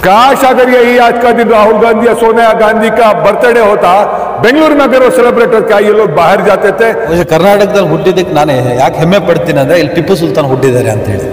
काश अगर यही आज का दिन राहुल गांधी या सोनिया गांधी का बर्थडे होता, ಬೆಂಗಳೂರು में अगर वो सेलिब्रेट क्या ये लोग बाहर जाते थे। मुझे कर्नाटकದಲ್ಲಿ ಹುಟ್ಟಿದ್ದಕ್ಕೆ ನಾನು ಯಾಕೆ ಹೆಮ್ಮೆ ಪಡ್ತೀನಿ ಅಂದ್ರೆ ಇಲ್ಲಿ ಟಿಪ್ಪು ಸುಲ್ತಾನ್ ಹುಟ್ಟಿದ್ದಾರೆ ಅಂತ ಹೇಳಿ।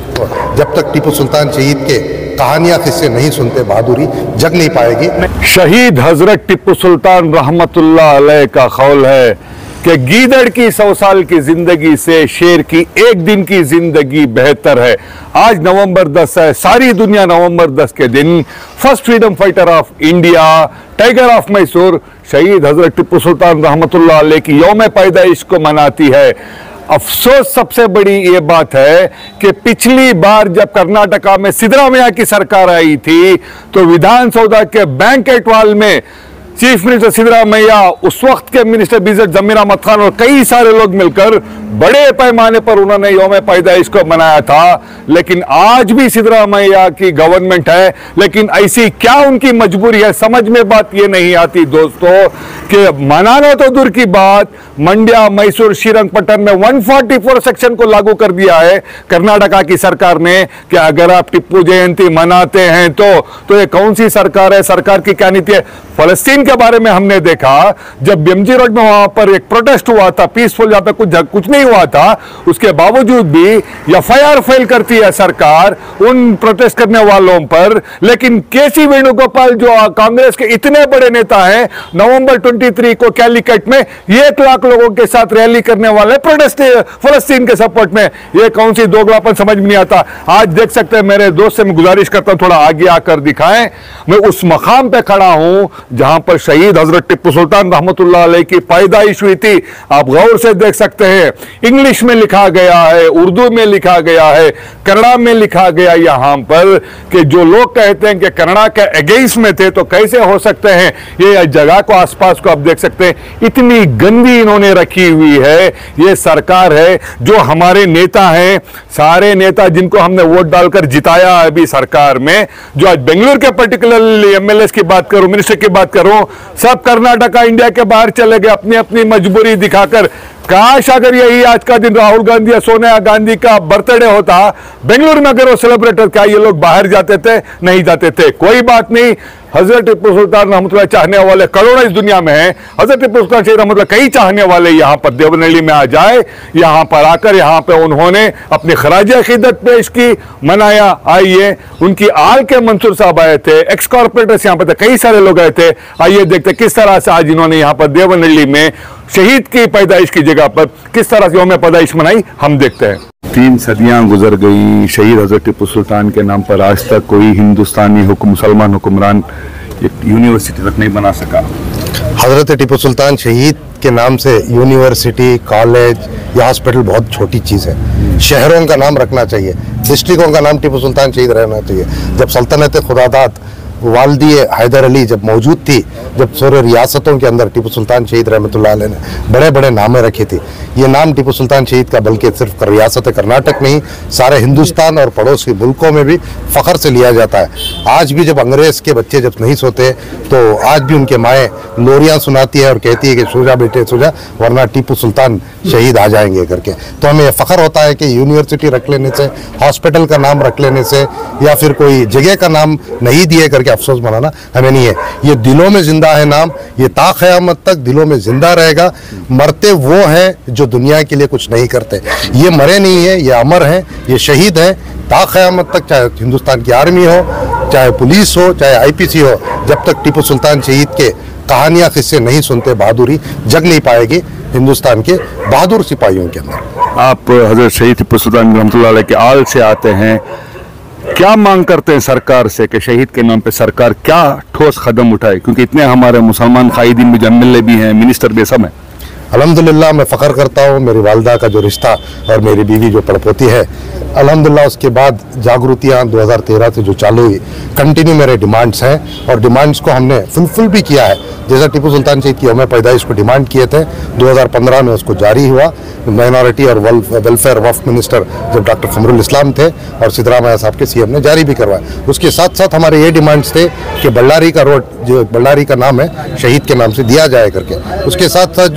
जब तक टीपू सुल्तान शहीद के कहानियां किससे नहीं सुनते बहादुरी जग नहीं पाएगी। शहीद हजरत टिप्पू सुल्तान रहमतुल्लाह अलैह का कौल है कि गीदड़ की 100 साल की जिंदगी से शेर की एक दिन की जिंदगी बेहतर है। आज नवंबर 10 है, सारी दुनिया नवंबर 10 के दिन first freedom fighter of India, tiger of Mysore, शहीद हजरत टिप्पू सुल्तान रहमतुल्लाह अलैह की यौम पैदाइश को मनाती है। अफसोस सबसे बड़ी ये बात है कि पिछली बार जब कर्नाटका में सिद्धरामैया की सरकार आई थी तो विधानसौधा के बैंकेट हॉल में चीफ मिनिस्टर सिद्धरामैया, उस वक्त के मिनिस्टर बीजेड जमीर अहमद खान और कई सारे लोग मिलकर बड़े पैमाने पर उन्होंने यौम पैदाइश को मनाया था। लेकिन आज भी सिद्धरामैया की गवर्नमेंट है, लेकिन ऐसी क्या उनकी मजबूरी है, समझ में बात ये नहीं आती दोस्तों कि मनाना तो दूर की बात, मंड्या, मैसूर, श्रीरंगपट्टन में 144 सेक्शन को लागू कर दिया है कर्नाटका की सरकार ने कि अगर आप टिप्पू जयंती मनाते हैं तो ये कौन सी सरकार है, सरकार की क्या नीति है। फलस्तीन के बारे में हमने देखा जब एमजी रोड में वहां पर एक प्रोटेस्ट हुआ था पीसफुल, जहां पे कुछ नहीं हुआ था, उसके बावजूद भी एफआईआर फाइल करती है सरकार उन प्रोटेस्ट करने वालों पर। लेकिन केसी वेणुगोपाल जो कांग्रेस के इतने बड़े नेता हैं, नवंबर 23 को कैलिकट में 1 लाख लोगों के साथ रैली करने वाले प्रोटेस्ट फलस्तीन के सपोर्ट में, ये कौन सी दोगलापन समझ में नहीं आता। आज देख सकते हैं, मेरे दोस्त से मैं गुजारिश करता हूं थोड़ा आगे आकर दिखाएं। मैं उस मकाम पे खड़ा हूं जहां पर शहीद हजरत टिप्पू सुल्तान रहमतुल्लाह अलैह की पैदाइश हुई थी। आप गौर से देख सकते हैं, इंग्लिश में लिखा गया है, उर्दू में लिखा गया है, कन्नड़ा में लिखा गया यहां पर कि जो लोग कहते हैं कि कन्नड़ा के अगेंस्ट में थे तो कैसे हो सकते हैं। ये जगह को आसपास को आप देख सकते हैं, इतनी गंदी इन्होंने रखी हुई है। ये सरकार है, जो हमारे नेता हैं, सारे नेता जिनको हमने वोट डालकर जिताया अभी सरकार में, जो आज बेंगलुरु के पर्टिकुलरली एमएलए की बात करूं, मिनिस्टर की बात करूं, सब कर्नाटका इंडिया के बाहर चले गए अपनी अपनी मजबूरी दिखाकर। काश अगर यही आज का दिन राहुल गांधी या सोनिया गांधी का बर्थडे होता, बेंगलुरु में अगर वो सेलिब्रेट क्या ये लोग बाहर जाते थे, नहीं जाते थे। कोई बात नहीं, हजरत टिप्पू सुल्तान रहमतुल्लाह चाहने वाले करोड़ों इस दुनिया में हैं। हजरत टिप्पू सुल्तान शहीद रहमतुल्लाह कई चाहने वाले यहाँ पर देवनहल्ली में आ जाए, यहाँ पर आकर यहाँ पे उन्होंने अपनी खराज अकीदत पेश की, मनाया। आइए, उनकी आल के मंसूर साहब आए थे, एक्स कॉर्पोरेटर्स यहाँ पर थे, कई सारे लोग आए थे। आइए देखते किस तरह से आज इन्होंने यहाँ पर देवनहल्ली में शहीद की पैदाइश की जगह पर किस तरह से यौम पैदाइश मनाई, हम देखते हैं। 3 सदियां गुजर गई, शहीद हजरत टिप्पू सुल्तान के नाम पर आज तक कोई हिंदुस्तानी मुसलमान हुक्मरान यूनिवर्सिटी तक नहीं बना सका। हजरत टिप्पू सुल्तान शहीद के नाम से यूनिवर्सिटी, कॉलेज या हॉस्पिटल बहुत छोटी चीज़ है। शहरों का नाम रखना चाहिए, डिस्ट्रिक्टों का नाम टिप्पू सुल्तान शहीद रहना चाहिए। जब सल्तनत खुदादात वालदी हैदर अली जब मौजूद थी, जब सारे रियासतों के अंदर टिप्पू सुल्तान शहीद रहमतुल्लाह अलैह ने बड़े बड़े नामें रखी थी। ये नाम टिप्पू सुल्तान शहीद का बल्कि सिर्फ रियासत कर्नाटक में ही, सारे हिंदुस्तान और पड़ोसी मुल्कों में भी फ़ख्र से लिया जाता है। आज भी जब अंग्रेज़ के बच्चे जब नहीं सोते तो आज भी उनके माएँ लोरियाँ सुनाती है और कहती है कि सो जा बेटे सो जा, वरना टिप्पू सुल्तान शहीद आ जाएंगे करके। तो हमें फ़ख्र होता है कि यूनिवर्सिटी रख लेने से, हॉस्पिटल का नाम रख लेने से या फिर कोई जगह का नाम नहीं दिए करके अफसोस मनाना हमें नहीं है। ये दिलों में जिंदा है नाम, ये ता क़यामत तक दिलों में जिंदा रहेगा। मरते वो हैं जो दुनिया के लिए कुछ नहीं करते, ये मरे नहीं है, ये अमर हैं, ये शहीद हैं ता क़यामत तक। चाहे हिंदुस्तान की आर्मी हो, चाहे पुलिस हो, चाहे आईपीसी हो, जब तक टिप्पू सुल्तान शहीद के कहानियाँ किससे नहीं सुनते बहादुरी जग नहीं पाएगी हिंदुस्तान के बहादुर सिपाहियों के अंदर। आप हजरत शहीद टिप्पू सुल्तान रहमतुल्लाह अलैह के आल से आते हैं, क्या मांग करते हैं सरकार से कि शहीद के नाम पे सरकार क्या ठोस कदम उठाए, क्योंकि इतने हमारे मुसलमान कायदीन भी, एमएलए भी हैं, मिनिस्टर भी, सब हैं। अल्हम्दुलिल्लाह मैं फ़ख्र करता हूँ, मेरी वालदा का जो रिश्ता और मेरी बीवी जो पड़पोती है, अल्हम्दुलिल्लाह उसके बाद जागृतियाँ 2013 से जो चालू हुई, कंटिन्यू मेरे डिमांड्स हैं और डिमांड्स को हमने फुलफिल भी किया है। जैसा टिप्पू सुल्तान शहीद की यौम पैदाइश को डिमांड किए थे, 2015 में उसको जारी हुआ। माइनॉरिटी और वेलफेयर वफ़ मिनिस्टर जब डॉक्टर खमरुल इस्लाम थे और सिद्धरामैया साहब के सीएम ने जारी भी करवाया। उसके साथ साथ हमारे ये डिमांड्स थे कि बल्लारी का रोड, जो बल्लारी का नाम है, शहीद के नाम से दिया जाए करके। उसके साथ साथ जो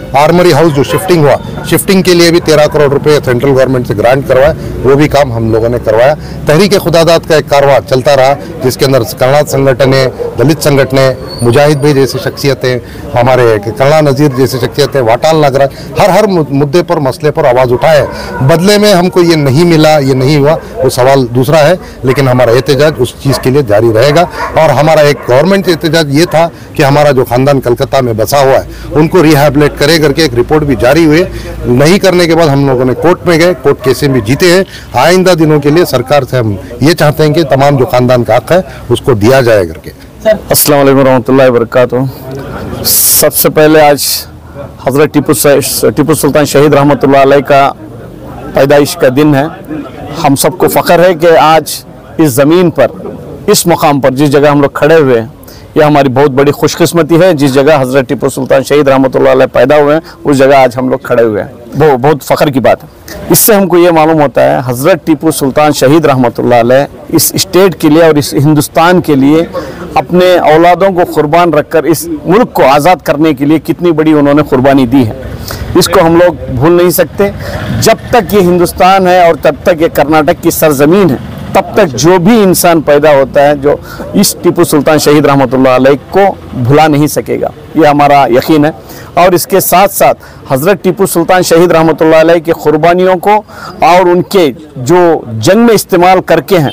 आर्मरी हाउस जो शिफ्टिंग हुआ, शिफ्टिंग के लिए भी 13 करोड़ रुपए सेंट्रल गवर्नमेंट से ग्रांट करवाया, वो भी काम हम लोगों ने करवाया। तहरीक खुदादात का एक कारवा चलता रहा जिसके अंदर कन्नाड संगठन, दलित संगठन, मुजाहिद भाई जैसी शख्सियतें, हमारे कन्नाड नज़ीर जैसी शख्सियतें, वाटाल नागराज, हर मुद्दे पर मसले पर आवाज़ उठाए। बदले में हमको ये नहीं मिला, ये नहीं हुआ, वो सवाल दूसरा है, लेकिन हमारा एहतजाज उस चीज़ के लिए जारी रहेगा। और हमारा एक गवर्नमेंट एहतजाज ये था कि हमारा जो खानदान कलकत्ता में बसा हुआ है उनको रिहैबिलिटेट करे करके एक रिपोर्ट भी जारी हुई। नहीं करने के बाद हम लोगों ने कोर्ट में गए, कोर्ट केसें भी जीते हैं। आइंदा दिनों के लिए सरकार से हम ये चाहते हैं कि तमाम जो खानदान का हक है उसको दिया जाए करके। अस्सलाम वालेकुम रहमतुल्लाहि व बरकातुहू। सबसे पहले आज हज़रत टीपू सुल्तान शहीद रहमतुल्लाह अलैह का पैदाइश का दिन है। हम सबको फ़ख्र है कि आज इस ज़मीन पर, इस मुकाम पर, जिस जगह हम लोग खड़े हुए हैं, यह हमारी बहुत बड़ी खुशकिस्मती है। जिस जगह हज़रत टीपू सुल्तान शहीद रहमतुल्लाह अलैह पैदा हुए हैं उस जगह आज हम लोग खड़े हुए हैं, वो बहुत फ़ख्र की बात है। इससे हमको ये मालूम होता है हज़रत टीपू सुल्तान शहीद रहमतुल्लाह अलैह इस स्टेट के लिए और इस हिंदुस्तान के लिए अपने औलादों को कुर्बान रखकर इस मुल्क को आज़ाद करने के लिए कितनी बड़ी उन्होंने कुर्बानी दी है, इसको हम लोग भूल नहीं सकते। जब तक ये हिंदुस्तान है और तब तक ये कर्नाटक की सरजमीन है, तब तक जो भी इंसान पैदा होता है जो इस टीपू सुल्तान शहीद रहमतुल्लाह अलैह को भुला नहीं सकेगा, ये हमारा यकीन है। और इसके साथ साथ हज़रत टीपू सुल्तान शहीद रहमतुल्लाह अलैह की कुर्बानियों को और उनके जो जंग में इस्तेमाल करके हैं,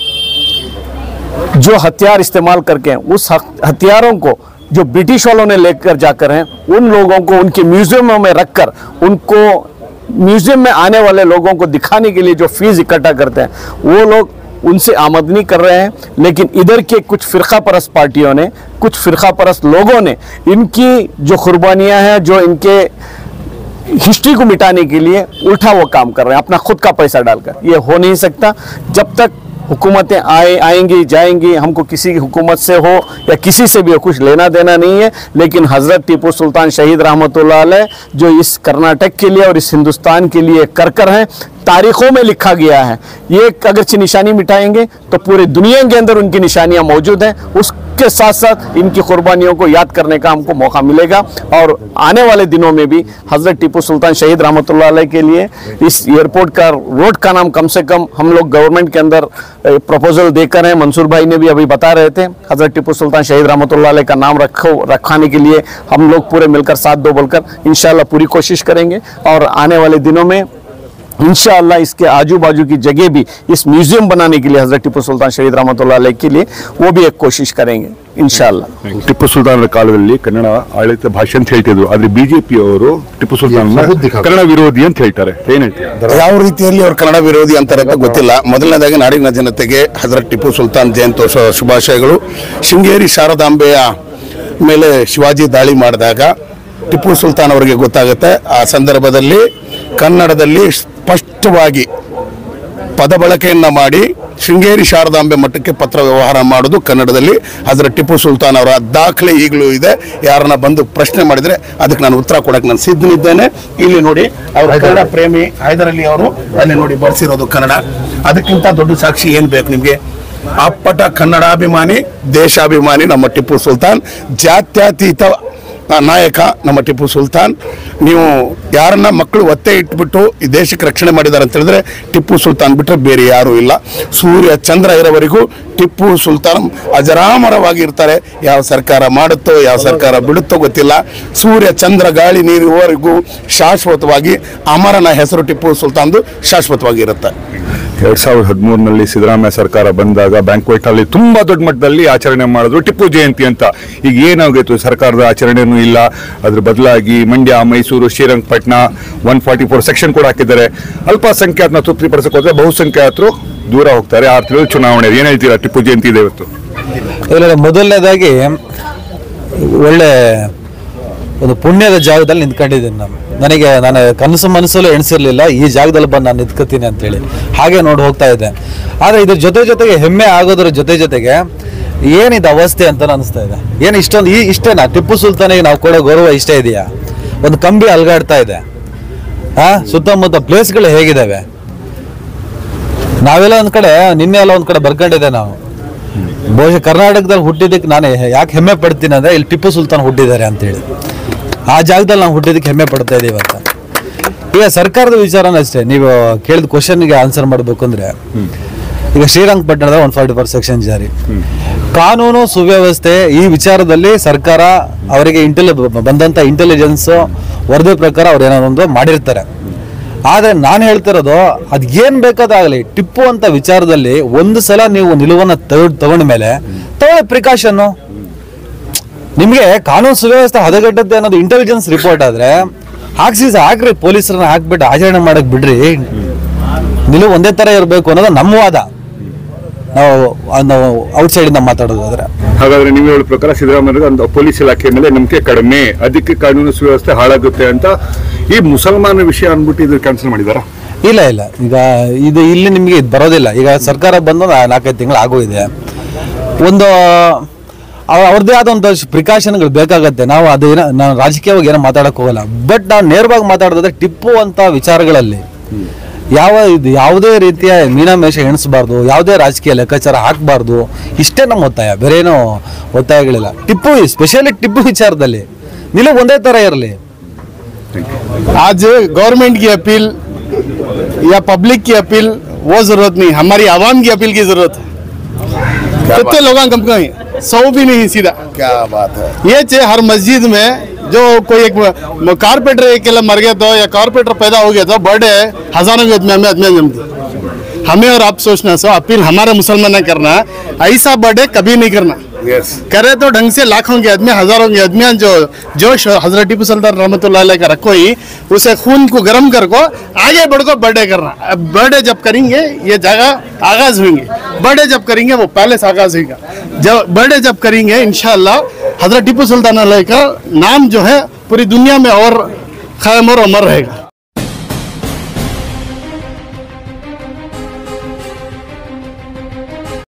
जो हथियार इस्तेमाल करके हैं, उस हथियारों को जो ब्रिटिश वालों ने लेकर जाकर हैं, उन लोगों को उनके म्यूजियमों में रखकर उनको म्यूजियम में आने वाले लोगों को दिखाने के लिए जो फीस इकट्ठा करते हैं, वो लोग उनसे आमदनी कर रहे हैं। लेकिन इधर के कुछ फ़िरका परस्त पार्टियों ने, कुछ फ़िरका परस्त लोगों ने इनकी जो कुर्बानियाँ हैं, जो इनके हिस्ट्री को मिटाने के लिए उल्टा वो काम कर रहे हैं अपना खुद का पैसा डालकर। ये हो नहीं सकता। जब तक हुकूमतें आएंगी जाएंगी, हमको किसी की हुकूमत से हो या किसी से भी कुछ लेना देना नहीं है। लेकिन हज़रत टीपू सुल्तान शहीद रहमतुल्लाह अलैह जो इस कर्नाटक के लिए और इस हिंदुस्तान के लिए कर हैं, तारीखों में लिखा गया है। ये अगरचे निशानी मिटाएंगे तो पूरी दुनिया के अंदर उनकी निशानियां मौजूद हैं। उसके साथ साथ इनकी कुर्बानियों को याद करने का हमको मौका मिलेगा। और आने वाले दिनों में भी हज़रत टीपू सुल्तान शहीद रहमतुल्लाह अलैह के लिए इस एयरपोर्ट का रोड का नाम कम से कम हम लोग गवर्नमेंट के अंदर प्रपोजल देकर हैं। मंसूर भाई ने भी अभी बता रहे थे, हज़रत टीपू सुल्तान शहीद रहमतुल्लाह अलैह का नाम रखाने के लिए हम लोग पूरे मिलकर साथ दो बोलकर इंशाअल्लाह पूरी कोशिश करेंगे। और आने वाले दिनों में इंशाअल्लाह इसके आजू बाजू की जगह भी इस म्यूजियम बनाने के लिए हज़रत टीपू सुल्तान शहीद रहमतुल्लाह अलैह के लिए वो भी एक कोशिश करेंगे इंशाअल्लाह। ಟಿಪ್ಪು ಸುಲ್ತಾನರ ಕಾಲದಲ್ಲಿ ಕನ್ನಡ ಆಡಳಿತ ಭಾಷೆ ಅಂತ ಹೇಳ್ತಿದ್ರು, ಆದ್ರೆ ಬಿಜೆಪಿ ಅವರು ಟಿಪ್ಪು ಸುಲ್ತಾನ್ ಕನ್ನಡ ವಿರೋಧಿ ಅಂತ ಹೇಳ್ತಾರೆ, ಏನ್ ಹೇಳ್ತಾರೆ? ಯಾವ ರೀತಿಯಲ್ಲಿ ಅವರು ಕನ್ನಡ ವಿರೋಧಿ ಅಂತಾರೆ ಅಂತ ಗೊತ್ತಿಲ್ಲ. ಮೊದಲನೇದಾಗಿ ನಾಡಿನ ಜನತೆಗೆ ಹಜರತ್ ಟಿಪ್ಪು ಸುಲ್ತಾನ್ ಜಯಂತ್ಯೋತ್ಸವ ಶುಭಾಶಯಗಳು. ಶೃಂಗೇರಿ ಶಾರದಾಂಬೆಯ ಮೇಲೆ ಶಿವಾಜಿ ದಾಳಿ ಮಾಡಿದಾಗ ಟಿಪ್ಪು ಸುಲ್ತಾನ್ ಅವರಿಗೆ ಗೊತ್ತಾಗುತ್ತೆ. ಆ ಸಂದರ್ಭದಲ್ಲಿ ಕನ್ನಡದಲ್ಲಿ ಸ್ಪಷ್ಟವಾಗಿ ಪದ ಬಳಕೆಯನ್ನ ಮಾಡಿ ಶೃಂಗೇರಿ ಶಾರದಾಂಬೆ ಮಠಕ್ಕೆ ಪತ್ರ ವ್ಯವಹಾರ ಮಾಡೋದು ಕನ್ನಡದಲ್ಲಿ. ಹಜರತ್ ಟಿಪ್ಪು ಸುಲ್ತಾನ್ ಅವರ ದಾಖಲೆ ಈಗಲೂ ಇದೆ. ಯಾರನ್ನ ಬಂದು ಪ್ರಶ್ನೆ ಮಾಡಿದ್ರೆ ಅದಕ್ಕೆ ನಾನು ಉತ್ತರ ಕೊಡಕ್ಕೆ ನಾನು ಸಿದ್ಧನಿದ್ದೇನೆ. ಇಲ್ಲಿ ನೋಡಿ, ಅವರು ಕನ್ನಡ ಪ್ರೇಮಿ ಹೈದರ್ ಅಲಿ ಅವರು ಅಲ್ಲಿ ನೋಡಿ ಬರ್ಸಿರೋದು ಕನ್ನಡ. ಅದಕ್ಕಿಂತ ದೊಡ್ಡ ಸಾಕ್ಷಿ ಏನ್ ಬೇಕು ನಿಮ್ಗೆ? ಅಪ್ಪಟ ಕನ್ನಡಾಭಿಮಾನಿ, ದೇಶಾಭಿಮಾನಿ ನಮ್ಮ ಟಿಪ್ಪು ಸುಲ್ತಾನ್, ಜಾತ್ಯತೀತ ನಾಯಕ ನಮ್ಮ ಟಿಪ್ಪು ಸುಲ್ತಾನ್. ನೀವು ಯಾರನ್ನ ಮಕ್ಕಳು ಒತ್ತೆ ಇಟ್ಬಿಟ್ಟು ಈ ದೇಶಕ್ಕೆ ರಕ್ಷಣೆ ಮಾಡಿದ್ದಾರೆ ಅಂತ ಹೇಳಿದ್ರೆ ಟಿಪ್ಪು ಸುಲ್ತಾನ್ ಬಿಟ್ಟರೆ ಬೇರೆ ಯಾರೂ ಇಲ್ಲ. ಸೂರ್ಯ ಚಂದ್ರ ಇರೋವರೆಗೂ ಟಿಪ್ಪು ಸುಲ್ತಾನ್ ಅಜರಾಮರವಾಗಿ ಇರ್ತಾರೆ. ಯಾವ ಸರ್ಕಾರ ಮಾಡುತ್ತೋ ಯಾವ ಸರ್ಕಾರ ಬಿಡುತ್ತೋ ಗೊತ್ತಿಲ್ಲ. ಸೂರ್ಯ ಚಂದ್ರ ಗಾಳಿ ನೀರುವರೆಗೂ ಶಾಶ್ವತವಾಗಿ ಅಮರನ ಹೆಸರು ಟಿಪ್ಪು ಸುಲ್ತಾನ್ದು ಶಾಶ್ವತವಾಗಿ ಇರುತ್ತೆ. 2013ನಲ್ಲಿ ಸಿದ್ದರಾಮಯ್ಯ ಸರ್ಕಾರ ಬಂದಾಗ ಬ್ಯಾಂಕ್ವೆಟ್ ಅಲ್ಲಿ ತುಂಬಾ ದೊಡ್ಡ ಮಟ್ಟದಲ್ಲಿ ಆಚರಣೆ ಮಾಡಿದ್ರು ಟಿಪ್ಪು ಜಯಂತಿ ಅಂತ. ಈಗ ಏನಾಗಿತ್ತು, ಸರ್ಕಾರದ ಆಚರಣೆನೂ ಇಲ್ಲ, ಅದ್ರ ಬದಲಾಗಿ ಮಂಡ್ಯ, ಮೈಸೂರು, ಶ್ರೀರಂಗಪಟ್ಟಣ 144 ಸೆಕ್ಷನ್ ಕೂಡ ಹಾಕಿದ್ದಾರೆ. ಅಲ್ಪಸಂಖ್ಯಾತನ ತೃಪ್ತಿಪಡಿಸಕ್ಕೆ ಹೋದ್ರೆ ಬಹುಸಂಖ್ಯಾತರು ದೂರ ಹೋಗ್ತಾರೆ. 6 ತಿಂಗಳು ಚುನಾವಣೆ. ಏನ್ ಹೇಳ್ತೀರಾ ಟಿಪ್ಪು ಜಯಂತಿ ಇದೆ ಇವತ್ತು? ಮೊದಲನೇದಾಗಿ ಒಳ್ಳೆ ಒಂದು ಪುಣ್ಯದ ಜಾಗದಲ್ಲಿ ನಿಂತ್ಕೊಂಡಿದ್ದೀನಿ ನಾನು ಕನಸು ಮನಸ್ಸಲ್ಲೂ ಎಣಿಸಿರ್ಲಿಲ್ಲ ಈ ಜಾಗದಲ್ಲಿ ಬಂದು ನಾನು ನಿಂತ್ಕೊತೀನಿ ಅಂತೇಳಿ. ಹಾಗೆ ನೋಡಿ ಹೋಗ್ತಾ ಇದ್ದೆ. ಆದರೆ ಇದ್ರ ಜೊತೆಗೆ ಹೆಮ್ಮೆ ಆಗೋದ್ರ ಜೊತೆಗೆ ಏನಿದು ಅವಸ್ಥೆ ಅಂತ ಅನಿಸ್ತಾ ಇದೆ. ಏನು ಇಷ್ಟೊಂದು ಇಷ್ಟೇನಾ ಟಿಪ್ಪು ಸುಲ್ತಾನಿಗೆ ನಾವು ಕೊಡೋ ಗೌರವ ಇಷ್ಟೇ ಇದೆಯಾ? ಒಂದು ಕಂಬಿ ಅಲ್ಗಾಡ್ತಾ ಇದೆ. ಸುತ್ತಮುತ್ತ ಪ್ಲೇಸ್ಗಳು ಹೇಗಿದ್ದಾವೆ? ನಾವೆಲ್ಲ ಒಂದ್ ಕಡೆ ನಿನ್ನೆ ಎಲ್ಲ ಒಂದ್ ಕಡೆ ಬರ್ಕೊಂಡಿದ್ದೆ ನಾವು. ಬಹುಶಃ ಕರ್ನಾಟಕದಲ್ಲಿ ಹುಟ್ಟಿದ್ದಕ್ಕೆ ನಾನು ಯಾಕೆ ಹೆಮ್ಮೆ ಪಡ್ತೀನಿ ಅಂದ್ರೆ ಇಲ್ಲಿ ಟಿಪ್ಪು ಸುಲ್ತಾನ್ ಹುಟ್ಟಿದ್ದಾರೆ ಅಂತೇಳಿ. ಆ ಜಾಗದಲ್ಲಿ ನಾವು ಹುಟ್ಟಿದಕ್ಕೆ ಹೆಮ್ಮೆ ಪಡ್ತಾ ಇದೀವಿ ಅಂತ. ಈಗ ಸರ್ಕಾರದ ವಿಚಾರನೂ ಅಷ್ಟೇ, ನೀವು ಕೇಳಿದ ಕ್ವಶನ್ಗೆ ಆನ್ಸರ್ ಮಾಡಬೇಕು ಅಂದ್ರೆ, ಈಗ ಶ್ರೀರಂಗಪಟ್ಟಣದ 144 ಸೆಕ್ಷನ್ ಜಾರಿ, ಕಾನೂನು ಸುವ್ಯವಸ್ಥೆ ಈ ವಿಚಾರದಲ್ಲಿ ಸರ್ಕಾರ ಅವರಿಗೆ ಬಂದಂತ ಇಂಟೆಲಿಜೆನ್ಸ್ ವರದಿ ಪ್ರಕಾರ ಅವ್ರು ಏನೋ ಒಂದು ಮಾಡಿರ್ತಾರೆ. ಆದ್ರೆ ನಾನು ಹೇಳ್ತಿರೋದು, ಅದೇನ್ ಬೇಕಾದಾಗಲಿ ಟಿಪ್ಪು ಅಂತ ವಿಚಾರದಲ್ಲಿ ಒಂದು ಸಲ ನೀವು ನಿಲುವನ್ನ ತಗೊಂಡ ಮೇಲೆ ತಗೊಳ್ಳಿ ಪ್ರಿಕಾಷನ್. ನಿಮ್ಗೆ ಕಾನೂನು ಸುವ್ಯವಸ್ಥೆ ಹದಗೆಟ್ಟದ್ದೆ ಅನ್ನೋದು ಇಂಟೆಲಿಜೆನ್ಸ್ ರಿಪೋರ್ಟ್ ಆದ್ರೆ ಹಾಕ್ರಿ, ಪೊಲೀಸರನ್ನ ಹಾಕ್ಬಿಟ್ಟು ಆಚರಣೆ ಮಾಡಕ್ ಬಿಡ್ರಿ. ನಿಲುವು ಒಂದೇ ತರ ಇರಬೇಕು ಅನ್ನೋದು ನಮ್ಮ ವಾದ. ನಾವು ಔಟ್ಸೈಡ್ ಇಂದ ಮಾತಾಡೋದಾದ್ರೆ, ಹಾಗಾದ್ರೆ ನೀವು ಹೇಳೋ ಪ್ರಕಾರ ಸಿದ್ದರಾಮಯ್ಯ ಪೊಲೀಸ್ ಇಲಾಖೆ ಮೇಲೆ ನಂಬಿಕೆ ಕಡಿಮೆ, ಅದಕ್ಕೆ ಕಾನೂನು ಸುವ್ಯವಸ್ಥೆ ಹಾಳಾಗುತ್ತೆ ಅಂತ ಈ ಮುಸಲ್ಮಾನ ವಿಷಯ ಅಂದ್ಬಿಟ್ಟು ಇದು ಕ್ಯಾನ್ಸಲ್ ಮಾಡಿದಾರ? ಇಲ್ಲ, ಈಗ ಇದು ಇಲ್ಲಿ ನಿಮ್ಗೆ ಇದು ಬರೋದಿಲ್ಲ. ಈಗ ಸರ್ಕಾರ ಬಂದು 4-5 ತಿಂಗಳು ಆಗೋಗಿದೆ. ಒಂದು ಅವ್ರದ್ದೇ ಆದ ಒಂದು ಪ್ರಿಕಾಷನ್ಗಳು ಬೇಕಾಗತ್ತೆ. ನಾವು ನಾವು ರಾಜಕೀಯವಾಗಿ ಏನೋ ಮಾತಾಡಕ್ ಹೋಗಲ್ಲ. ಬಟ್ ನಾವು ನೇರವಾಗಿ ಮಾತಾಡೋದಾದ್ರೆ ಟಿಪ್ಪು ಅಂತ ವಿಚಾರಗಳಲ್ಲಿ ಯಾವುದೇ ರೀತಿಯ ಮೀನಾಮೇಷ ಎಣಿಸಬಾರ್ದು, ಯಾವುದೇ ರಾಜಕೀಯ ಲೆಕ್ಕಾಚಾರ ಹಾಕಬಾರ್ದು. ಇಷ್ಟೇ ನಮ್ಮ ಒತ್ತಾಯ, ಬೇರೆ ಏನೋ ಒತ್ತಾಯಗಳಿಲ್ಲ. ಟಿಪ್ಪು ಸ್ಪೆಷಲಿ ಟಿಪ್ಪು ವಿಚಾರದಲ್ಲಿ ನಿಲುವು ಒಂದೇ ತರ ಇರಲಿ. आज गवर्नमेंट की अपील या पब्लिक की अपील वो जरूरत नहीं, हमारी आवाम की अपील की जरूरत है. कितने लोग कम कम 100 भी नहीं सीधा. क्या बात है. ये हर मस्जिद में जो कोई एक कारपेंटर अकेला मर गया तो या कारपेंटर पैदा हो गया तो बर्थडे हजारों के आदमी जमती. हमें और आप सोचना, सो अपील हमारे मुसलमान ने करना, ऐसा बर्थडे कभी नहीं करना. करे तो ढंग से लाखों के आदमी, हजारों के आदमी जो हजरत टिप्पू सुल्तान रहमतुल्लाह अलैह का रखो ही, उसे खून को गर्म कर को आगे बढ़ को बर्थडे करना. अब बर्थडे जब करेंगे ये जगह आगाज होंगे, बर्थडे जब करेंगे वो पैलेस आगाज होगा. जब बर्थडे जब करेंगे इंशाअल्लाह हजरत टिप्पू सुल्तान अलैह का नाम जो है पूरी दुनिया में और कायम और अमर रहेगा.